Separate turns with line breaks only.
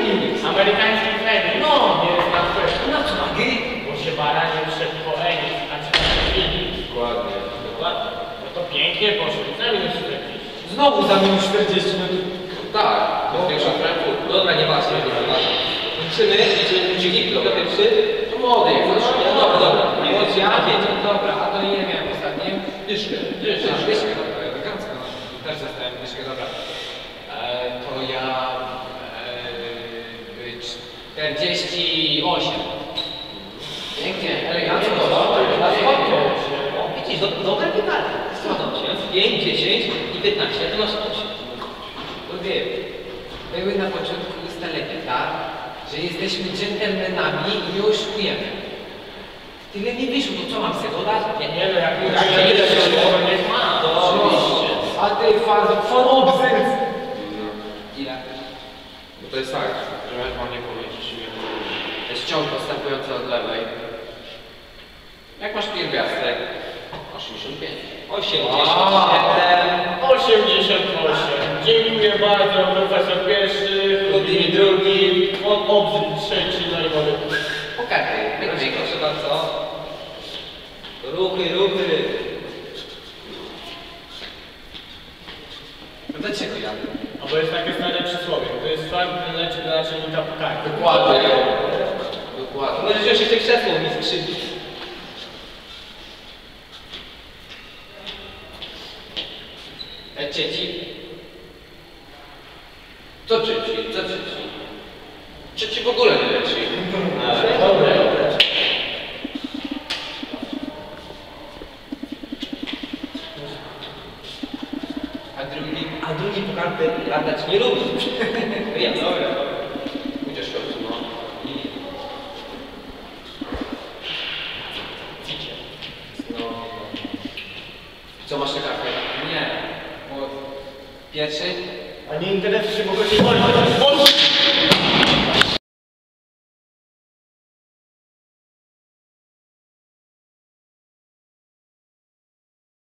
Amerykański heavy. No, nie jest na kwestię.
Na co nagi?
Bo się baranie przed po Enis, a czy na chwili.
Dokładnie.
Dokładnie. No to pięknie poszło. Za minus 40.
Znowu za minus 40 minut.
Tak, to jest większa Frankfurt. Dobra, nie ważne, nie ważne. Liczymy, liczymy, kto pierwszy? To młody jest. No dobra. Młodzi, ja wiecie.
Dobra, a to ile miałem ostatnim?
Dyszkę.
Dyszkę, dobra, elegancko. Też zostałem dyszkę, dobra. To ja... 48. Pięknie, elegancko.
Widzisz, dobre pytanie. Zgadzam się. 5, 10 i 15, a ty masz 8.
Ludzie, były na początku ustalenia, tak? Że jesteśmy dżentelmenami i nie oszukujemy. Tyle nie wyszło, to co mam sobie dodać?
Nie no, jak ile się niech ma. To oczywiście.
A ty fan obsens. Ile?
Bo to jest tak.
Że mam nie powiedzieć.
To jest ciąg postępujący od lewej. Jak masz pierwiastek? 85.
88. Dziękuję bardzo, profesor pierwszy, Houdini drugi, Obrzyd trzeci, no i mogę.
Pokażę. Proszę bardzo. Ruchy.
Dlaczego ja?
No bo jest takie stare przysłowie, to jest twardy leczy dla naczelnika pukarki.
Dokładnie. Możesz jeszcze krzesło mi skrzydlić. Trzeci. Co trzeci? Trzeci w ogóle nie leci.
Dobre.
A drugi po kartę latać nie lubi. Wiem. Dobra. Chociaż to no. No. Co masz na kartę?
Nie. Bo pierwszy?
A nie interesuje się, bo go się boli.